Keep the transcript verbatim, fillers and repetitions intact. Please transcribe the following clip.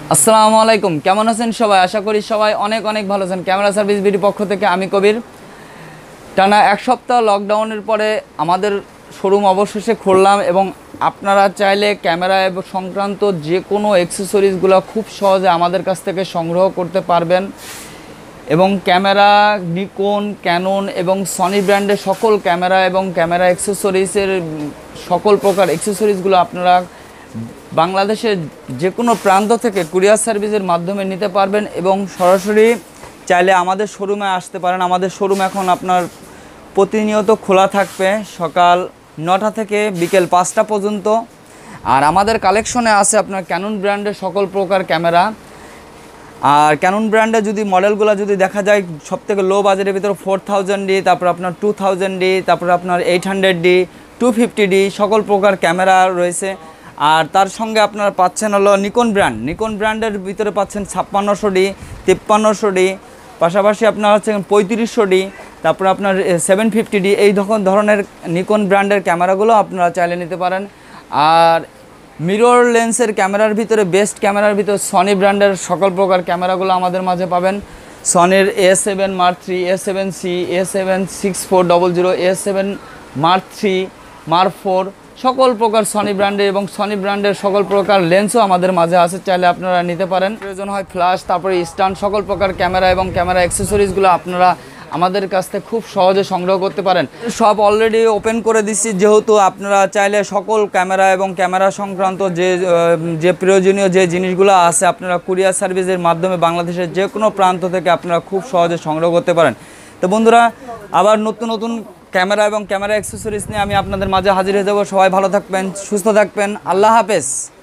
আসসালামু আলাইকুম, কেমন আছেন সবাই? আশা করি সবাই অনেক অনেক ভালো আছেন। ক্যামেরা সার্ভিস বিডি পক্ষ থেকে আমি কবির। টানা এক সপ্তাহ লকডাউনের পরে আমাদের শোরুম অবশেষে খুললাম এবং আপনারা চাইলে ক্যামেরা এবং সংক্রান্ত যে কোনো অ্যাক্সেসরিজগুলো খুব সহজে আমাদের কাছ থেকে সংগ্রহ করতে পারবেন। এবং ক্যামেরা নিকন, ক্যানন এবং সনি ব্র্যান্ডের সকল ক্যামেরা এবং ক্যামেরা অ্যাক্সেসরিজের সকল প্রকার অ্যাক্সেসরিজগুলো আপনারা বাংলাদেশের যে কোনো প্রান্ত থেকে কুরিয়ার সার্ভিসের মাধ্যমে নিতে পারবেন এবং সরাসরি চাইলে আমাদের শোরুমে আসতে পারেন। আমাদের শোরুম এখন আপনার প্রতিনিয়ত খোলা থাকবে সকাল নটা থেকে বিকেল পাঁচটা পর্যন্ত। আর আমাদের কালেকশনে আছে আপনার ক্যানন ব্র্যান্ডের সকল প্রকার ক্যামেরা। আর ক্যানন ব্র্যান্ডে যদি মডেলগুলো যদি দেখা যায়, সবথেকে লো বাজেটের ভিতরে ফোর থাউজেন্ড ডি, তারপর আপনার টু থাউজেন্ড ডি, তারপর আপনার eight hundred D, two fifty D সকল প্রকার ক্যামেরা রয়েছে। আর তার সঙ্গে আপনারা পাচ্ছেন হলো নিকন ব্র্যান্ড। নিকন ব্র্যান্ডের ভিতরে পাচ্ছেন ছাপ্পান্নশো ডি, তিপ্পান্নশো ডি, পাশাপাশি আপনার হচ্ছে পঁয়ত্রিশশো ডি, তারপরে আপনার সেভেন ফিফটি ডি, এই ধরনের নিকন ব্র্যান্ডের ক্যামেরাগুলো আপনারা চাইলে নিতে পারেন। আর মিরর লেন্সের ক্যামেরার ভিতরে বেস্ট ক্যামেরার ভিতরে সনি ব্র্যান্ডের সকল প্রকার ক্যামেরাগুলো আমাদের মাঝে পাবেন। সনির A seven Mark three, A seven C, A seven six four double zero, A seven Mark three, Mark four সকল প্রকার সনি ব্র্যান্ডের এবং সনি ব্র্যান্ডের সকল প্রকার লেন্সও আমাদের মাঝে আছে, চাইলে আপনারা নিতে পারেন। প্রয়োজন হয় ফ্ল্যাশ, তারপরে স্ট্যান্ড, সকল প্রকার ক্যামেরা এবং ক্যামেরা অ্যাক্সেসরিজগুলো আপনারা আমাদের কাছ থেকে খুব সহজে সংগ্রহ করতে পারেন। সব অলরেডি ওপেন করে দিচ্ছি, যেহেতু আপনারা চাইলে সকল ক্যামেরা এবং ক্যামেরা সংক্রান্ত যে যে প্রয়োজনীয় যে জিনিসগুলো আছে আপনারা কুরিয়ার সার্ভিসের মাধ্যমে বাংলাদেশের যে কোনো প্রান্ত থেকে আপনারা খুব সহজে সংগ্রহ করতে পারেন। তো বন্ধুরা, আবার নতুন নতুন ক্যামেরা এবং ক্যামেরা অ্যাক্সেসরিজ নিয়ে আমি আপনাদের মাঝে হাজির হয়ে যাব। সবাই ভালো থাকবেন, সুস্থ থাকবেন। আল্লাহ হাফেজ।